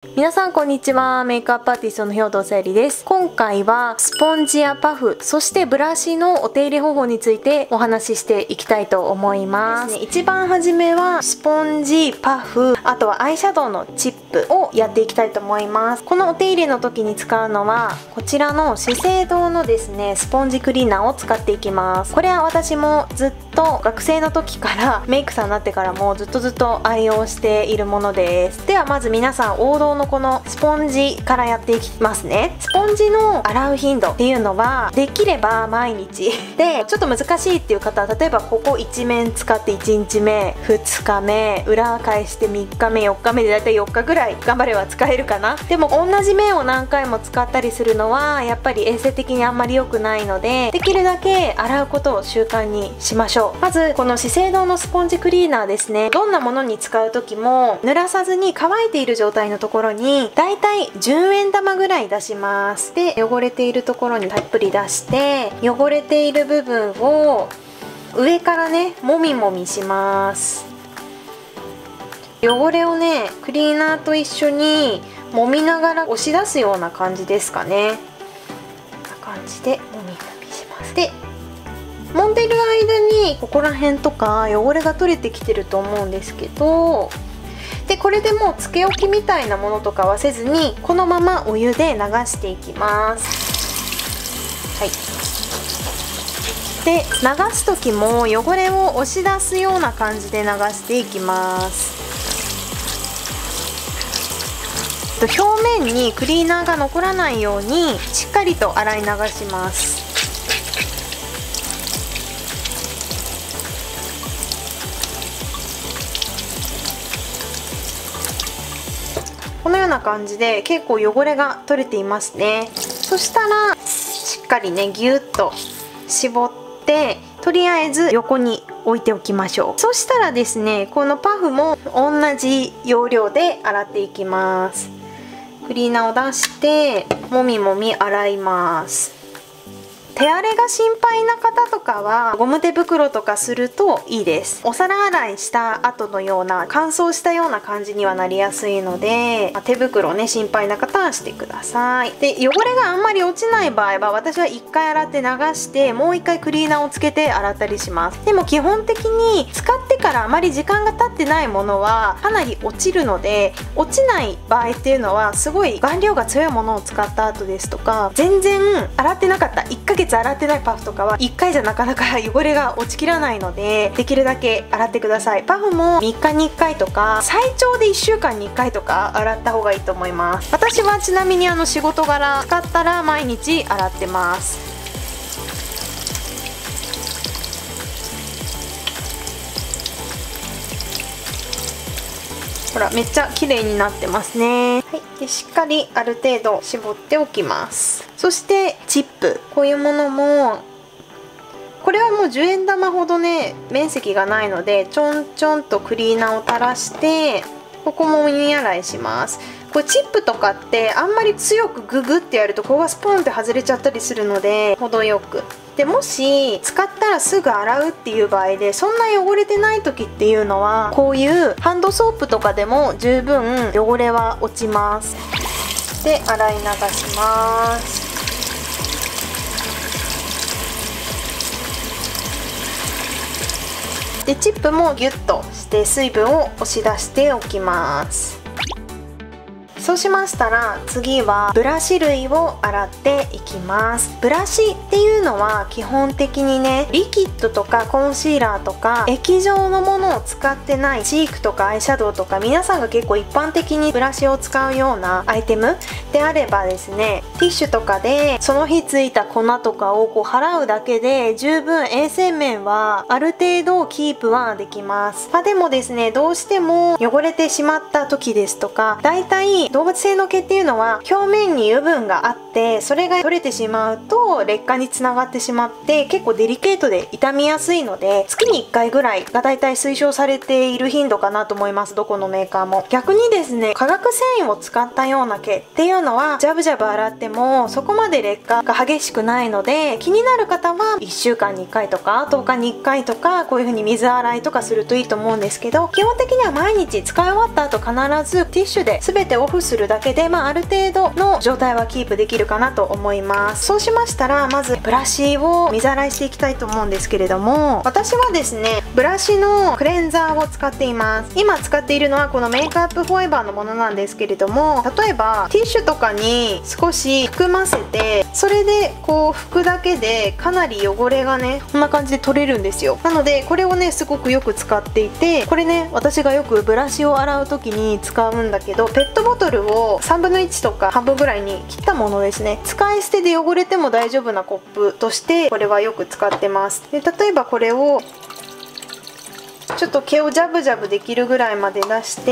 皆さんこんにちは。メイクアップアーティストの兵藤さゆりです。今回はスポンジやパフ、そしてブラシのお手入れ方法についてお話ししていきたいと思います。一番初めはスポンジ、パフ、あとはアイシャドウのチップをやっていきたいと思います。このお手入れの時に使うのはこちらの資生堂のですね、スポンジクリーナーを使っていきます。これは私もずっと学生の時からメイクさんになってからもずっと愛用しているものです。ではまず皆さん王道のこのスポンジからやっていきますね。スポンジの洗う頻度っていうのはできれば毎日で、ちょっと難しいっていう方は例えばここ一面使って1日目2日目裏返して3日目4日目でだいたい4日ぐらい頑張れば使えるかな。でも同じ面を何回も使ったりするのはやっぱり衛生的にあんまり良くないので、できるだけ洗うことを習慣にしましょう。まずこの資生堂のスポンジクリーナーですね、どんなものに使う時も濡らさずに乾いている状態のところにだいたい10円玉ぐらい出します。で汚れているところにたっぷり出して、汚れている部分を上からねもみもみします。汚れをねクリーナーと一緒に揉みながら押し出すような感じですかね。こんな感じでもみもみします。で揉んでる間にここら辺とか汚れが取れてきてると思うんですけど、でこれでもうつけ置きみたいなものとかはせずにこのままお湯で流していきます。はい、で流す時も汚れを押し出すような感じで流していきます。表面にクリーナーが残らないようにしっかりと洗い流します。このような感じで結構汚れが取れていますね。そしたらしっかりねギュッと絞ってとりあえず横に置いておきましょう。そしたらですね、このパフも同じ要領で洗っていきます。クリーナーを出してもみもみ洗います。手荒れが心配な方とかはゴム手袋とかするといいです。お皿洗いした後のような乾燥したような感じにはなりやすいので、手袋ね心配な方はしてください。で汚れがあんまり落ちない場合は私は1回洗って流してもう1回クリーナーをつけて洗ったりします。でも基本的に使ってからあまり時間が経ってないものはかなり落ちるので、落ちない場合っていうのはすごい顔料が強いものを使った後ですとか、全然洗ってなかった1ヶ月洗ってないパフとかは1回じゃなかなか汚れが落ちきらないので、できるだけ洗ってください。パフも3日に1回とか最長で1週間に1回とか洗った方がいいと思います。私はちなみに仕事柄使ったら毎日洗ってます。ほらめっちゃ綺麗になってますね。はい、でしっかりある程度絞っておきます。そしてチップ、こういうものもこれはもう10円玉ほどね面積がないのでちょんちょんとクリーナーを垂らしてここも耳洗いします。これチップとかってあんまり強くググってやるとここがスポンって外れちゃったりするので程よく。でもし使ったらすぐ洗うっていう場合でそんな汚れてない時っていうのはこういうハンドソープとかでも十分汚れは落ちます。で洗い流します。でチップもギュッとして水分を押し出しておきます。そうしましたら次はブラシ類を洗っていきます。ブラシっていうのは基本的にねリキッドとかコンシーラーとか液状のものを使ってないチークとかアイシャドウとか皆さんが結構一般的にブラシを使うようなアイテムであればですね、ティッシュとかでその日ついた粉とかをこう払うだけで十分衛生面はある程度キープはできます。でもですねどうしても汚れてしまった時ですとか、だいたい動物性の毛っていうのは表面に油分があってそれが取れてしまうと劣化につながってしまって結構デリケートで傷みやすいので、月に1回ぐらいがだいたい推奨されている頻度かなと思います。どこのメーカーも。逆にですね化学繊維を使ったような毛っていうのはジャブジャブ洗ってもそこまで劣化が激しくないので、気になる方は1週間に1回とか10日に1回とかこういう風に水洗いとかするといいと思うんですけど、基本的には毎日使い終わった後必ずティッシュで全てオフくするだけで、ある程度の状態はキープできるかなと思います。そうしましたら、まずブラシを水洗いしていきたいと思うんですけれども、私はですね、ブラシのクレンザーを使っています。今使っているのはこのメイクアップフォーエバーのものなんですけれども、例えばティッシュとかに少し含ませて、それでこう拭くだけでかなり汚れがね、こんな感じで取れるんですよ。なのでこれをね、すごくよく使っていて、これね、私がよくブラシを洗う時に使うんだけど、ペットボトルを3分の1とか半分ぐらいに切ったものですね。使い捨てで汚れても大丈夫なコップとしてこれはよく使ってます。で、例えばこれをちょっと毛をジャブジャブできるぐらいまで出して、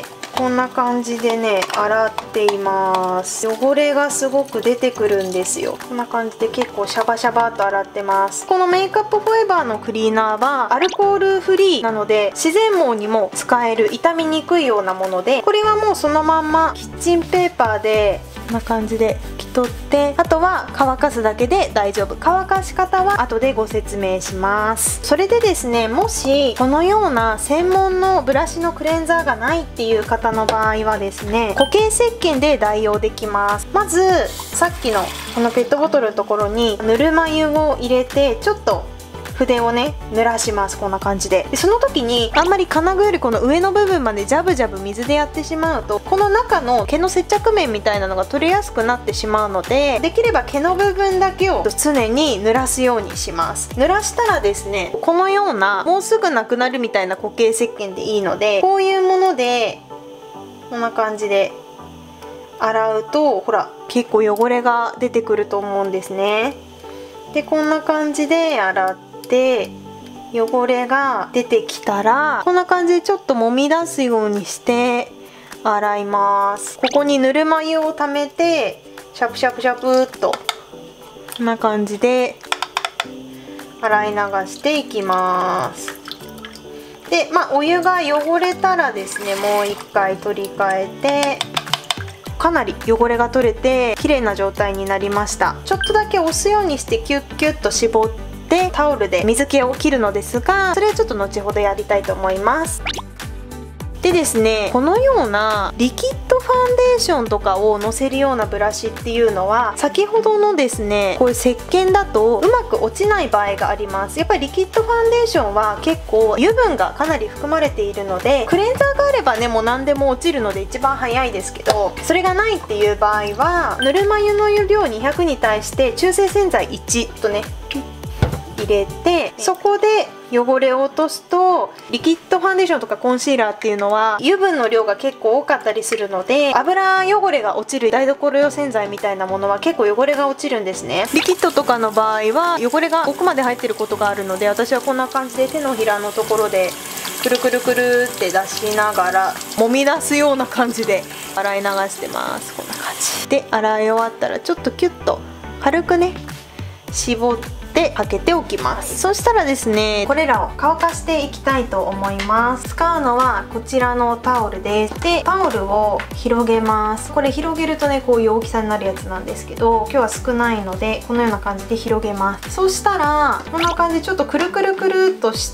こんな感じでね、洗っています。汚れがすごく出てくるんですよ。こんな感じで結構シャバシャバっと洗ってます。このメイクアップフォーエバーのクリーナーはアルコールフリーなので、自然毛にも使える傷みにくいようなもので、これはもうそのまんまキッチンペーパーでこんな感じで拭き取って、あとは乾かすだけで大丈夫。乾かし方は後でご説明します。それでですね、もしこのような専門のブラシのクレンザーがないっていう方の場合はですね、固形石鹸で代用できます。まずさっきのこのペットボトルのところにぬるま湯を入れて、ちょっと筆をね濡らします。こんな感じで。その時にあんまり金具よりこの上の部分までジャブジャブ水でやってしまうと、この中の毛の接着面みたいなのが取れやすくなってしまうので、できれば毛の部分だけを常に濡らすようにします。濡らしたらですね、このようなもうすぐなくなるみたいな固形石鹸でいいので、こういうものでこんな感じで洗うと、ほら結構汚れが出てくると思うんですね。で、こんな感じで洗って汚れが出てきたら、こんな感じでちょっと揉み出すようにして洗います。ここにぬるま湯をためてシャプシャプシャプっとこんな感じで洗い流していきます。で、お湯が汚れたらですね、もう一回取り替えて、かなり汚れが取れて綺麗な状態になりました。ちょっとだけ押すようにしてキュッキュッと絞ってタオルで水気を切るのですが、それはちょっと後ほどやりたいと思います。でですね、このようなリキッドファンデーションとかをのせるようなブラシっていうのは、先ほどのですね、こういう石鹸だとうまく落ちない場合があります。やっぱりリキッドファンデーションは結構油分がかなり含まれているので、クレンザーがあればね、もう何でも落ちるので一番早いですけど、それがないっていう場合は、ぬるま湯の量200に対して中性洗剤1とね入れて、そこで汚れを落とすと、リキッドファンデーションとかコンシーラーっていうのは油分の量が結構多かったりするので、油汚れが落ちる台所用洗剤みたいなものは結構汚れが落ちるんですね。リキッドとかの場合は汚れが奥まで入ってることがあるので、私はこんな感じで手のひらのところでくるくるくるって出しながら揉み出すような感じで洗い流してます。こんな感じで洗い終わったら、ちょっとキュッと軽くね絞ってかけておきます。そしたらですね、これらを乾かしていきたいと思います。使うのはこちらのタオルです。で、タオルを広げます。これ広げるとね、こういう大きさになるやつなんですけど、今日は少ないのでこのような感じで広げます。そしたらこんな感じでちょっとくるくるくるっとして、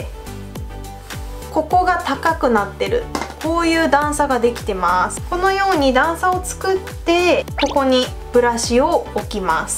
ここが高くなってる、こういう段差ができてます。このように段差を作って、ここにブラシを置きます。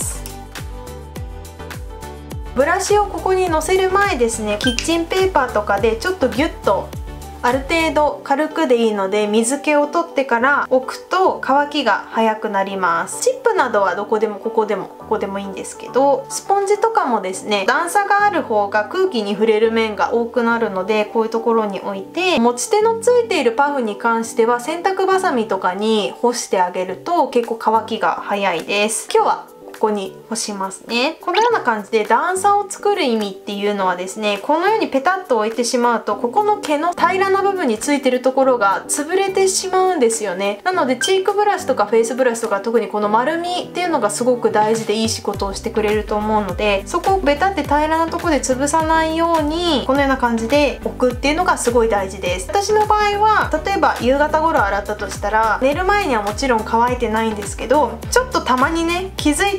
ブラシをここにのせる前ですね、キッチンペーパーとかでちょっとギュッと、ある程度軽くでいいので水気を取ってから置くと乾きが早くなります。チップなどはどこでもここでもいいんですけど、スポンジとかもですね、段差がある方が空気に触れる面が多くなるので、こういうところに置いて、持ち手のついているパフに関しては洗濯バサミとかに干してあげると結構乾きが早いです。今日はここに干しますね。このような感じで段差を作る意味っていうのはですね、このようにペタッと置いてしまうと、ここの毛の平らな部分についてるところが潰れてしまうんですよね。なのでチークブラシとかフェイスブラシとか、特にこの丸みっていうのがすごく大事でいい仕事をしてくれると思うので、そこをベタって平らなところで潰さないようにこのような感じで置くっていうのがすごい大事です。私の場合は例えば夕方頃洗ったとしたら、寝る前にはもちろん乾いてないんですけど、ちょっとたまにね気づいた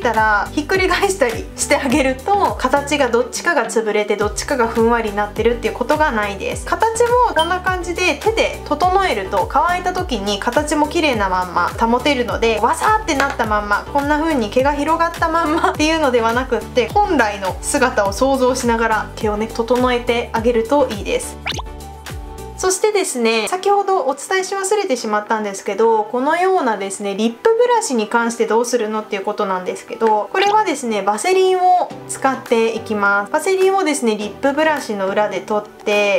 たらひっくり返したりしてあげると、形がどっちかが潰れてどっちかがふんわりになってるっていうことがないです。形もこんな感じで手で整えると、乾いた時に形も綺麗なまんま保てるので、わさーってなったまんま、こんな風に毛が広がったまんまっていうのではなくって、本来の姿を想像しながら毛をね整えてあげるといいです。そしてですね、先ほどお伝えし忘れてしまったんですけど、このようなですね、リップブラシに関してどうするのっていうことなんですけど、これはですね、バセリンを使っていきます。バセリンをですね、リップブラシの裏で取って、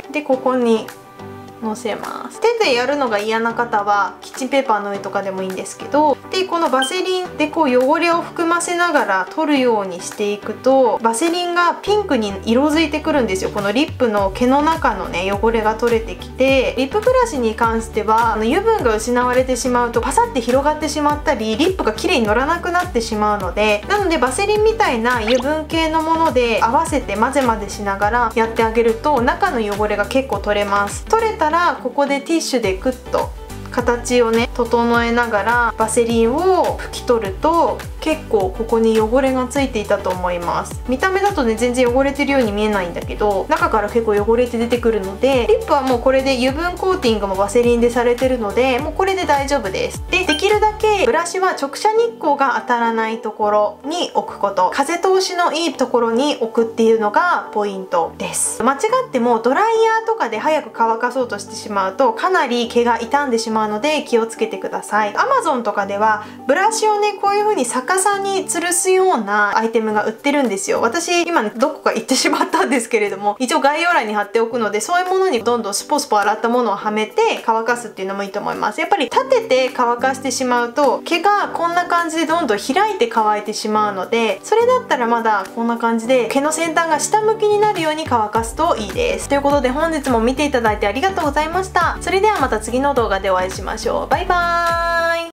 で、ここにのせます。手でやるのが嫌な方はキッチンペーパーの上とかでもいいんですけど、でこのバセリンでこう汚れを含ませながら取るようにしていくと、バセリンがピンクに色づいてくるんですよ。このリップの毛の中のね汚れが取れてきて、リップブラシに関しては油分が失われてしまうとパサって広がってしまったり、リップが綺麗に乗らなくなってしまうので、なのでバセリンみたいな油分系のもので合わせて混ぜ混ぜしながらやってあげると、中の汚れが結構取れます。取れたらここでティッシュでクッと形をね整えながらバセリンを拭き取ると、結構ここに汚れがついていたと思います。見た目だとね全然汚れてるように見えないんだけど、中から結構汚れて出てくるので、リップはもうこれで油分コーティングもバセリンでされてるので、もうこれで大丈夫です。で、できるだけブラシは直射日光が当たらないところに置くこと、風通しのいいところに置くっていうのがポイントです。間違ってもドライヤーとかで早く乾かそうとしてしまうと、かなり毛が傷んでしまうので気をつけてください。 Amazon とかではブラシをねこういう風に逆さに吊るすようなアイテムが売ってるんですよ。私今ねどこか行ってしまったんですけれども、一応概要欄に貼っておくので、そういうものにどんどんスポスポ洗ったものをはめて乾かすっていうのもいいと思います。やっぱり立てて乾かしてしまうと毛がこんな感じでどんどん開いて乾いてしまうので、それだったらまだこんな感じで毛の先端が下向きになるように乾かすといいです。ということで本日も見ていただいてありがとうございました。それではまた次の動画でお会いしましょう。バイバーイ。